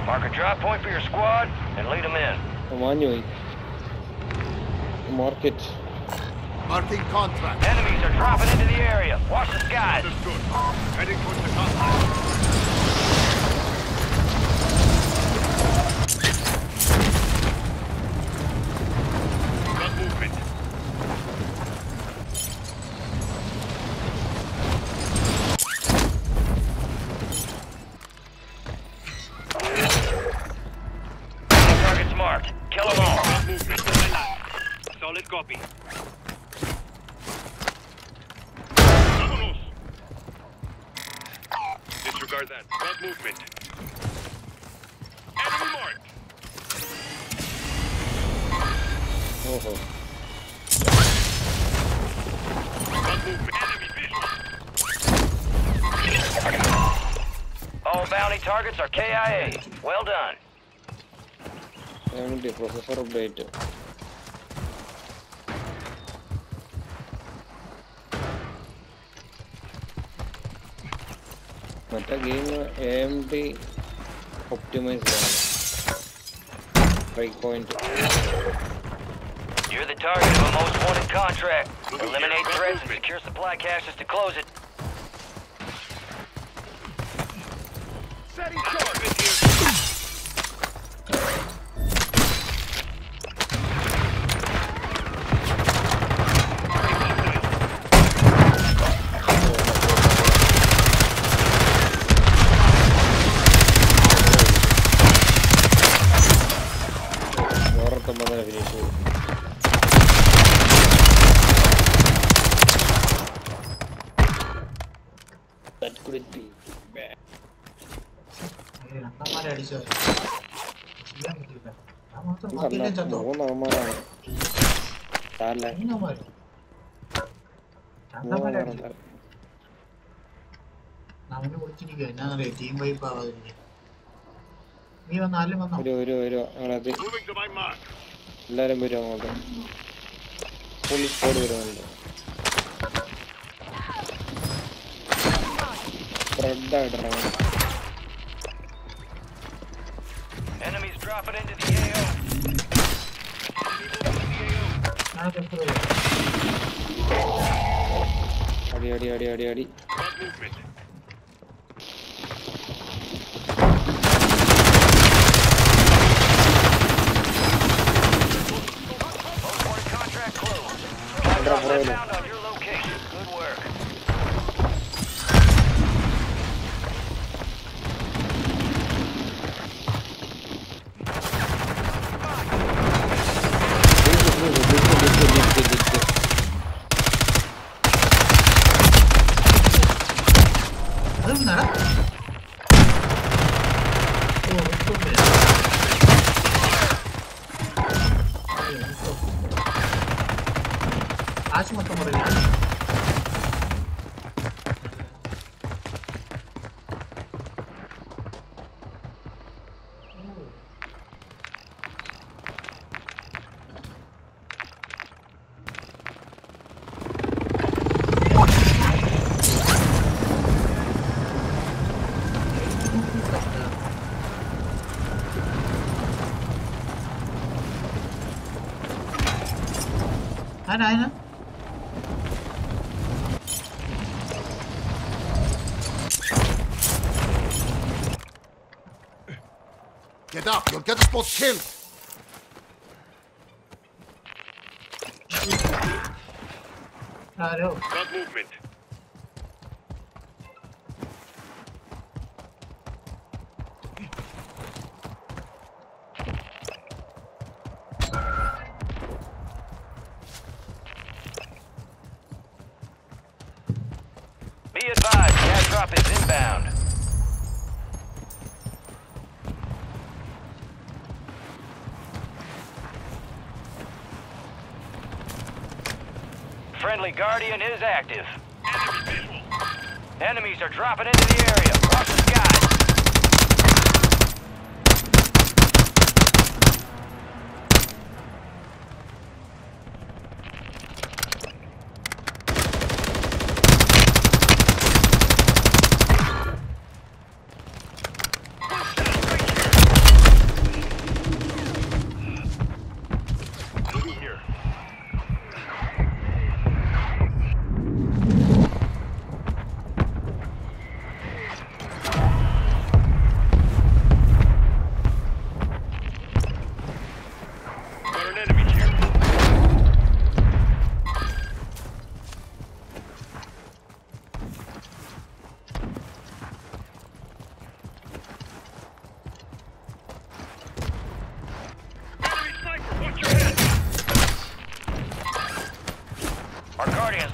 Mark a drop point for your squad and lead them in. Manually. Mark it. Marking contract. Enemies are dropping into the area. Watch the skies. Understood. Heading towards the contract. Got movement. Targets marked. Kill them all. Got movement. Solid copy. Vámonos. Disregard that. Got movement. Enemy marked. Oh. Got movement. Enemy visual. All bounty targets are KIA. Well done. AMD processor update. Meta game AMD optimized. Breakpoint. You're the target of a most wanted contract. Eliminate threats and secure supply caches to close it. Setting charge. That could be bad. Moving to my mark. എല്ലാരും വരും അങ്ങോട്ട് full squad വരുന്നുണ്ട് spread ആയിട്ടാണ് Enemies dropping into the AO. അടി അടി അടി അടി അടി Got movement. Contract closed. Found on your location. Good work. Aynen. Get up. You'll get us both killed. Hello. Got movement. Be advised, gas drop is inbound. Friendly Guardian is active. Enemy visual. Enemies are dropping into the area. Watch the skies.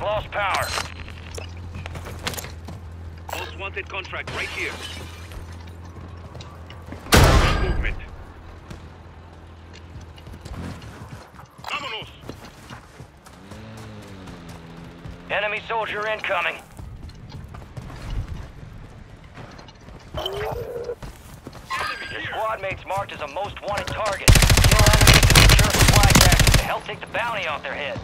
lost power. Most wanted contract right here. Movement. Vámonos. Enemy soldier incoming. Your squad mate's marked as a most wanted target. Kill enemies and secure supply taxes to help take the bounty off their heads.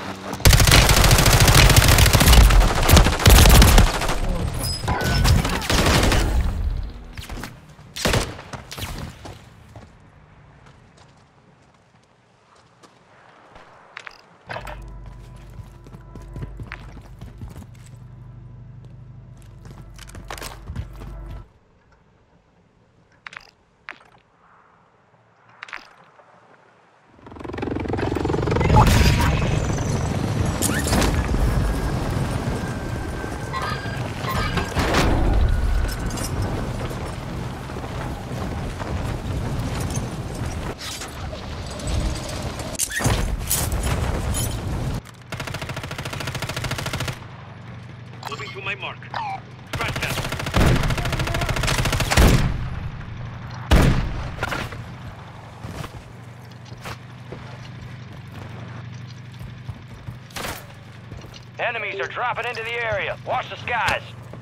Moving to my mark. Crash that. Enemies are dropping into the area. Watch the skies.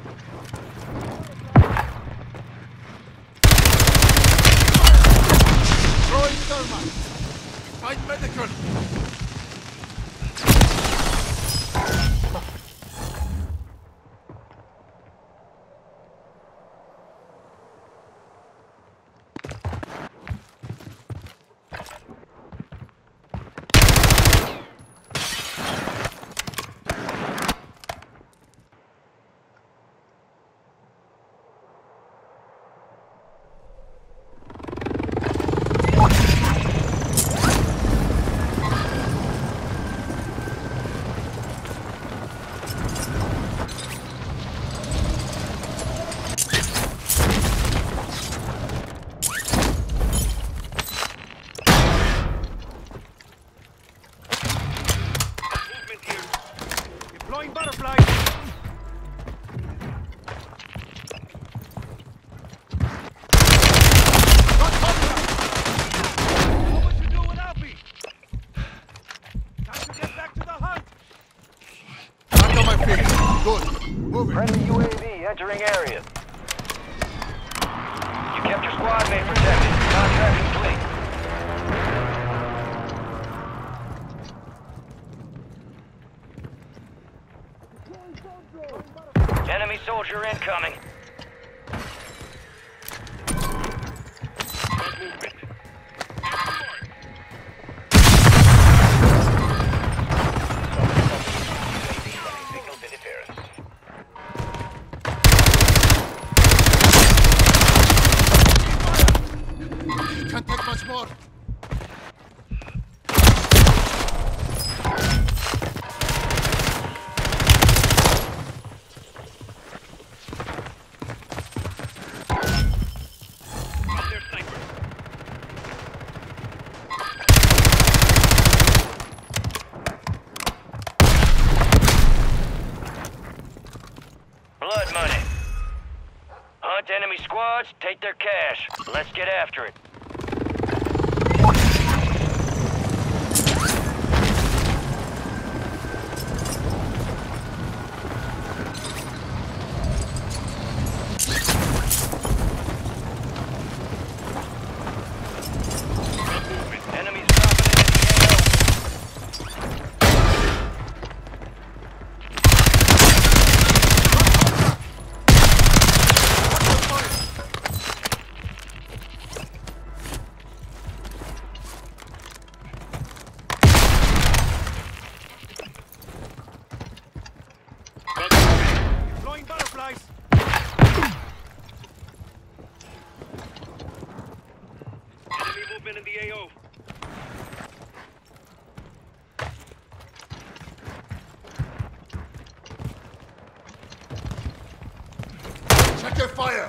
Throwing thermite. Find medical. Deploying butterfly. What would you do without me? Time to get back to the hunt. Back on my feet. Good. Moving. Friendly UAV entering area. You kept your squad mate protected. Contract complete. Enemy soldier incoming. Movement. Signals interference. Can't take much more. Up there, sniper. Blood money. Hunt enemy squads, take their cash. Let's get after it. Enemies dropping into the AO. Deploying butterflies. Enemy movement in the AO. Check your fire.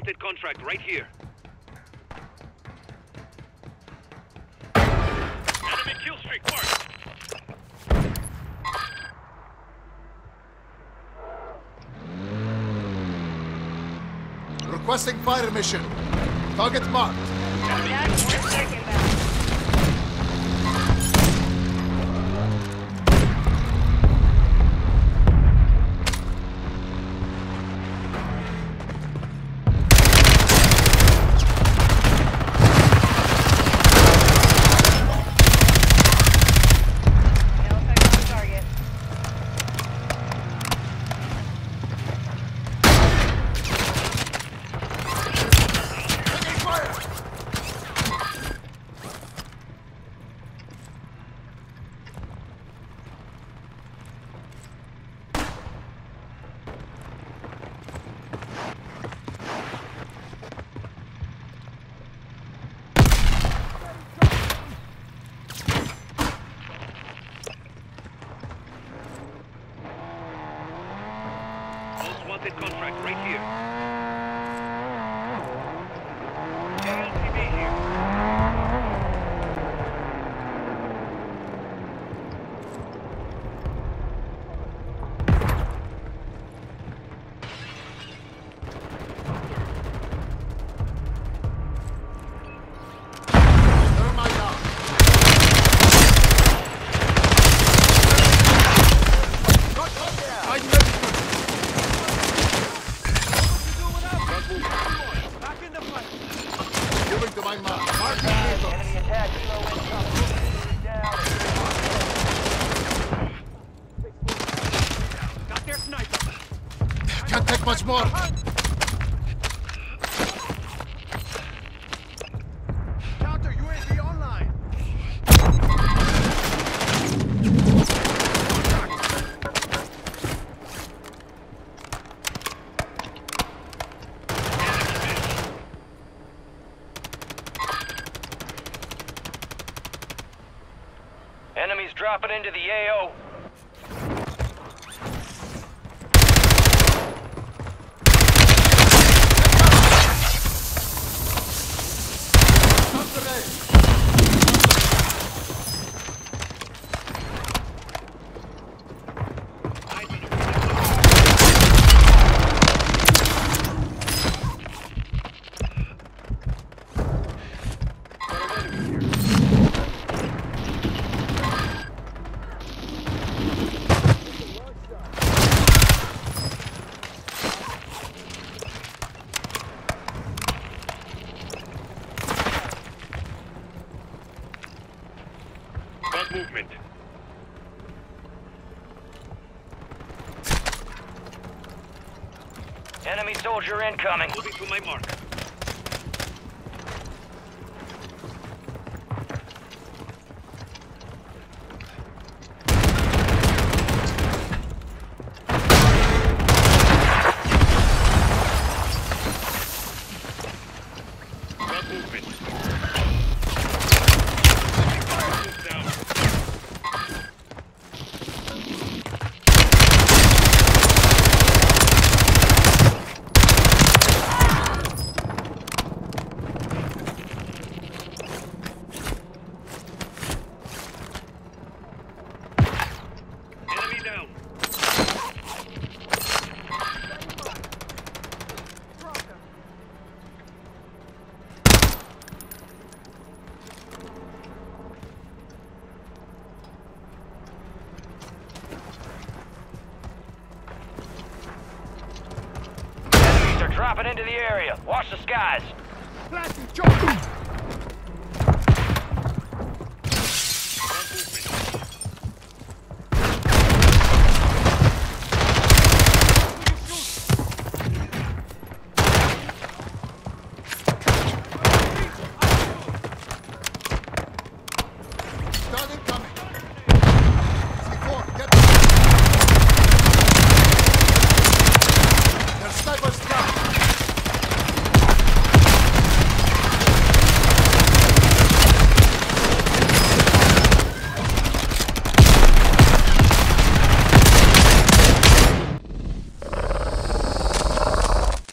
wanted contract right here. Enemy kill streak marked. Requesting fire mission. Target marked. Wanted contract right here. LTV here. Thermite out. I'm ready. Moving to my mark. Mark the vehicle. Enemy attack. Kilo incoming. Down. Got their sniper. Can't take much more. Counter UAV online. Enemies dropping into the AO. Movement. Enemy soldier incoming. Moving to my mark. Movement. Dropping into the area. Watch the skies. Flashing, charge!